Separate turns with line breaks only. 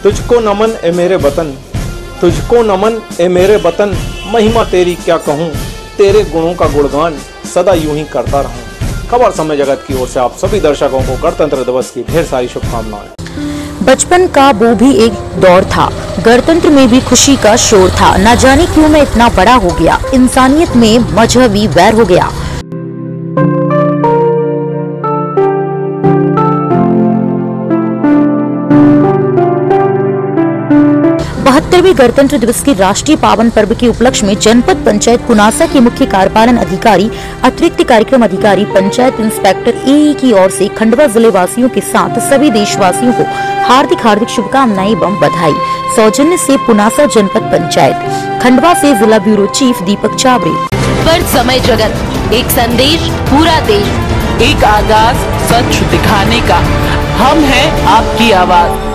तुझको नमन ए मेरे वतन, तुझको नमन ए मेरे वतन, महिमा तेरी क्या कहूँ, तेरे गुणों का गुणगान सदा यूं ही करता रहूं। खबर समय जगत की ओर से आप सभी दर्शकों को गणतंत्र दिवस की ढेर सारी शुभकामनाएं।
बचपन का वो भी एक दौर था, गणतंत्र में भी खुशी का शोर था। न जाने क्यों मैं इतना बड़ा हो गया, इंसानियत में मजहबी वैर हो गया। 72वें गणतंत्र दिवस के राष्ट्रीय पावन पर्व के उपलक्ष्य में जनपद पंचायत पुनासा के मुख्य कार्यपालन अधिकारी, अतिरिक्त कार्यक्रम अधिकारी, पंचायत इंस्पेक्टर AE की ओर से खंडवा जिले वासियों के साथ सभी देशवासियों को हार्दिक शुभकामनाएं एवं बधाई। सौजन्य से पुनासा जनपद पंचायत। खंडवा से जिला ब्यूरो चीफ दीपक चावड़े।
पर समय जगत, एक संदेश पूरा देश,
एक आगाज सच दिखाने का, हम हैं आपकी आवाज।